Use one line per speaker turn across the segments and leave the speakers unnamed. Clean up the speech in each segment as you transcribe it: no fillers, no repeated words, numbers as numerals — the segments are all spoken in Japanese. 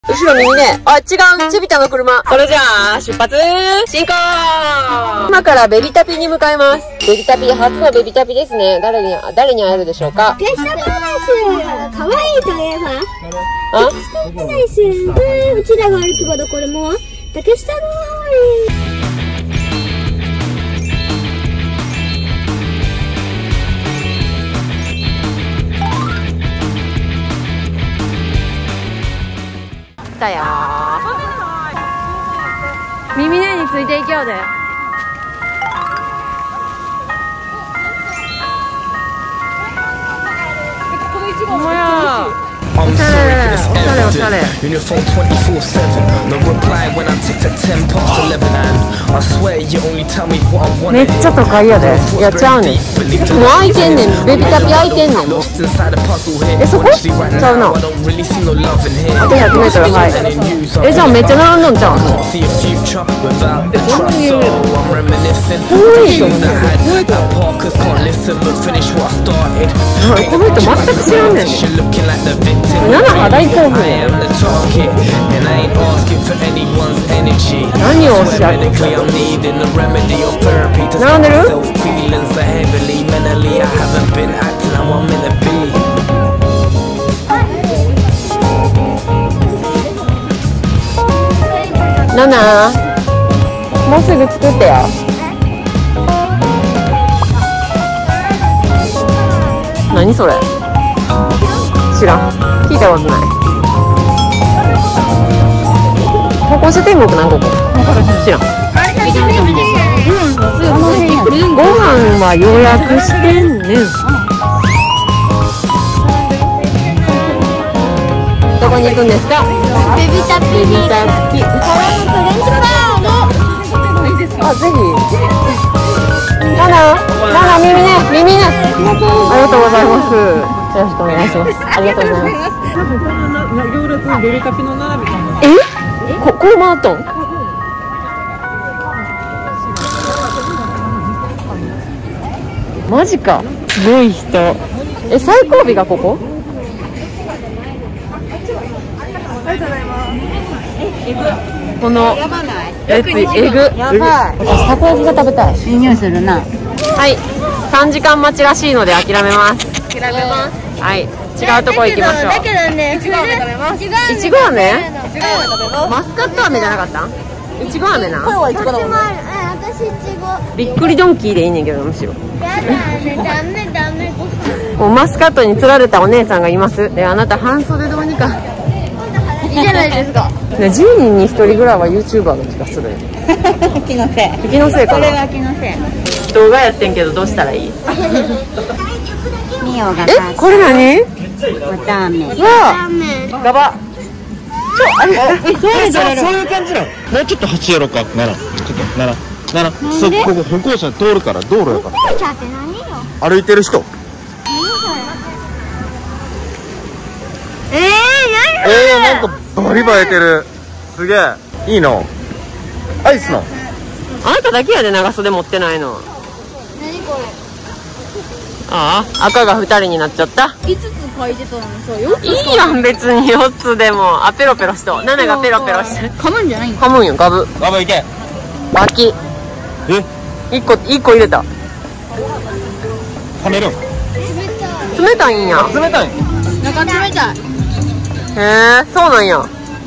後ろ右ね。あ、違う。チビタの車。それじゃあ、出発進行。今からベビタピに向かいます。ベビタピ、初のベビタピですね。誰に会えるでしょうか。
テストプライス。可愛いといえば。
あ？
テストプライス。うちらが歩くほどこれも。竹下通り。
来たよー。耳ねについていきようで。ほんまやー。おしゃれ、おしゃれ、おしゃれ。めっちゃ都会やで。いや、ちゃうねん。もう開いてんねん。ベビタピ開いてんねん。もうえ、そこちゃうな。あと 100m はい。え、じゃあめっちゃ並んどんちゃうの。この人全く知らんねん。7波大興奮や。何をおっしゃる。並んでる。ナナ、もうすぐ作ってよ。何それ。知らん。聞いたことない。歩行者天国なんここ。知らん。ご飯は予約してんねん。どこに行くんですか。
ベビタピに。
あ、ぜひ。ナナ、耳ね。ありがとうございます。よろしくお願いします。ありがとうございます。
行列ベビタピの並びかな。
こう回っとん。マジか。すごい人。最後尾がここ。このやつエグ。やばい。私たこ焼きが食べたい。いい匂いするな。はい。3時間待ちらしいので諦めます。はい。違うとこ行きましょう。
だけどね、いちご飴食べます。
いちご飴？マスカット飴じゃなかった？いちご飴な。これはいちごだもんね。
私いちご。
びっくりドンキーでいいねんけどむしろ。
やだね、ダメ。
もうマスカットに釣られたお姉さんがいます。で、あなた半袖どうにか。
いいじゃないですか。
ね、10人に1人ぐらいは YouTuber の気がする。
気のせい。
気のせいかな。
これは気のせい。
動画やってんけどどうしたらいい？
ミオが
これ何？
わたあめ。
ガバ。
そういう感じなの。もうちょっと走やろうか。なら、ちょっとなら。ここ歩行者通るから道路やから。歩いてる人。なんかバリバリてる。すげえ。いいの。アイスの。
あなただけやで長袖持ってないの。
何これ。
ああ、赤が2人になっちゃった。
5つ書いてたのにさ、4つ。
いいやん別に4つでも。あ、ペロペロしと。ナナがペロペロしてる。
噛むんじゃないん
噛むんよ、ガブ。
ガブいけ。
脇。1個入れた。
はめるん。
冷たいんや。
冷たい。
中冷たい。
へえ、そうなんや。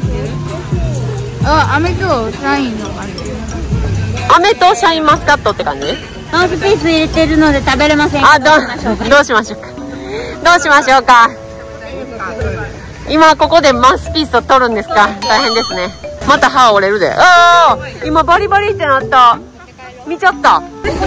飴とシャインの感じ。
飴とシャインマスカットって感じ？
マウスピース入れてるので食べれません。
あ、どうしましょうか。どうしましょうか。今ここでマウスピースを取るんですか。大変ですね。また歯折れるで。ああ、今バリバリってなった。見ちゃった。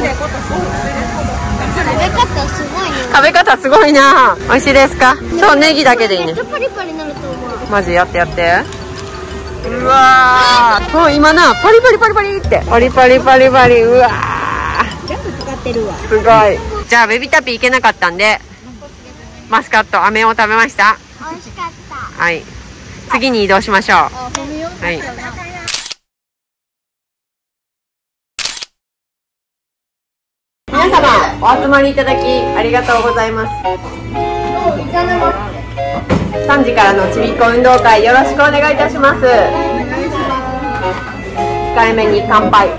食べ方すごいな。美味しいですか。そう、ネギだけでいいね。
パリパリなると思う。
マジやって。うわー、今なパリってパリパリ。うわー、
全部使ってるわ。
すごい。じゃあベビタピ行けなかったんでマスカット飴を食べました。
美味しかった。
はい、次に移動しましょう。はい。皆様お集まりいただきありがとうございます。 3時からのちびっこ運動会よろしくお願いいたします。控えめに乾杯。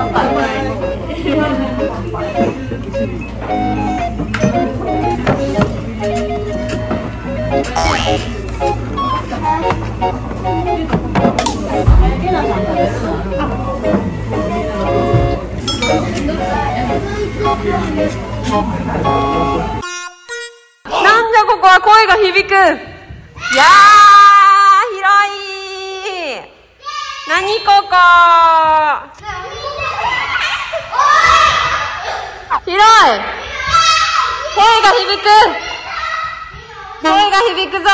なんだここは声が響く。いやー、広い。何ここ。広い。声が響く。声が響くぞ。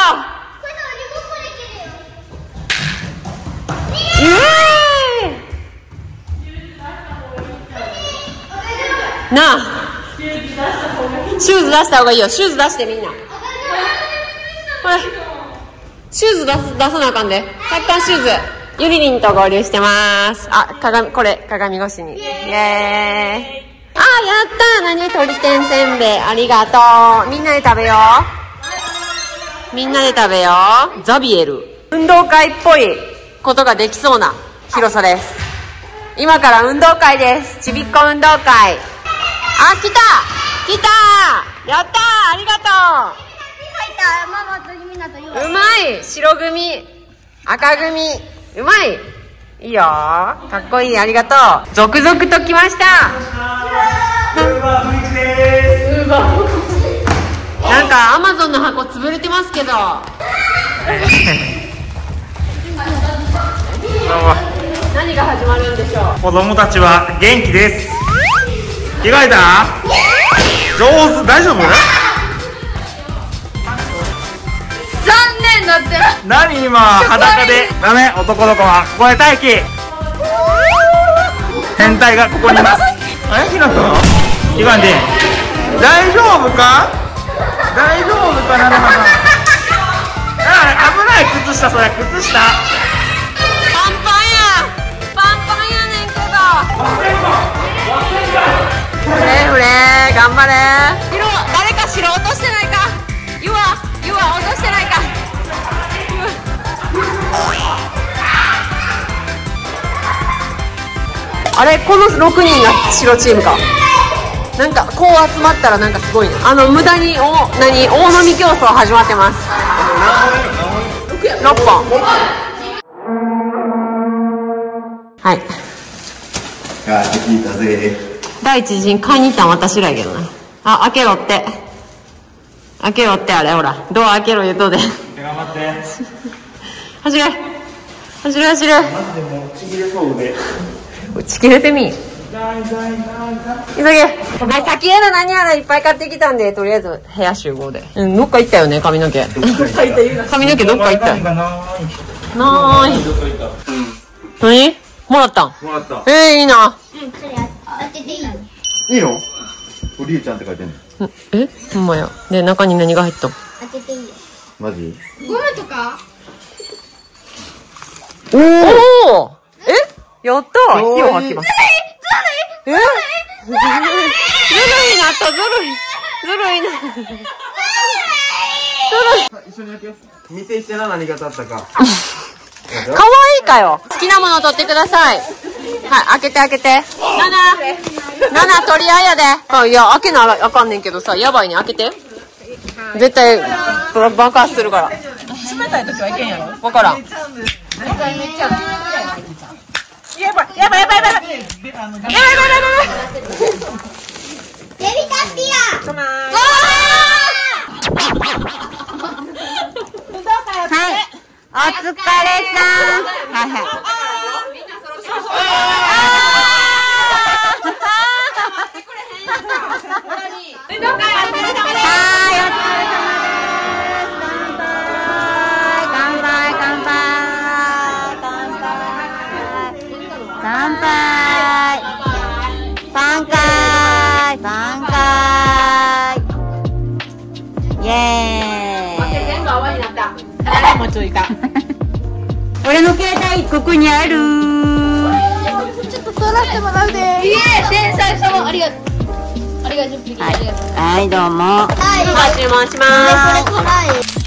なあ、シューズ出した方がいいよ。シューズ出してみんな。ほら、シューズ出さなあかんで。体育館シューズ。ゆりりんと合流してます。あ、これ、鏡越しに。イエーイ。あー、やったー。何？鶏天せんべい。ありがとう。みんなで食べよう。みんなで食べよう。ザビエル。運動会っぽいことができそうな広さです。今から運動会です。ちびっこ運動会。あ、来たやったー。ありがとう。うまい。白組、赤組、うまい。いいよ。かっこいい。ありがとう。続々と来ました。なんかアマゾンの箱潰れてますけど。何が始まるんでしょう。
子供たちは元気です。着替えた？上手？大丈夫？
残念だって。
何今裸で？ダメ、男の子はここへ待機。変態がここにいます。あれ、ひなた？着替えて大丈夫か？大丈夫かな？危ない。靴下、それ靴下。
パンパンやねんけど。フレ頑張れ。誰か白落としてないか。ゆわ落としてないか。あれ、この6人が白チームか。なんかこう集まったらなんかすごいな。無駄に大飲み競争始まってます。6本。はい。
聞いたぜ。
第一陣買いに行ったん私らやけどな。あ、開けろって。あれほら。ドア開けろ言うとで。
頑張って。
走れ。
マジでもうちぎれそうで。
ちぎれてみ。急げ。はい、先やら何やらいっぱい買ってきたんで、とりあえず部屋集合で。どっか行ったよね、髪の毛。髪の毛どっか行ったよ。なーい。何？もらったん？
もらった。
いいな。
いいの？りえちゃんって書いてんの。
ほんまや。で、中に何が入ったん？
開けていいよ。
マジ？
ゴムとか？
おお！やったー！火を吐きます。ずるいな。
一緒に開けよう。見てしてな、何が当たったか。
かわいいかよ。好きなものを取ってください。はい、開けて。7取り合いやで。いや、開けなあかんねんけどさ、やばいね、開けて。絶対、爆発するから。
冷たい時はいけんやろ。
わからん。
やばい。
テレビタピア。
come on。
はい。お疲れさん。はいはい。
俺の携帯ここにある。
ちょっと取らせてもらうで。いえ、天才様、ありがとう。ありがとう。
はい、どうも。
はい。
注文します。
はい。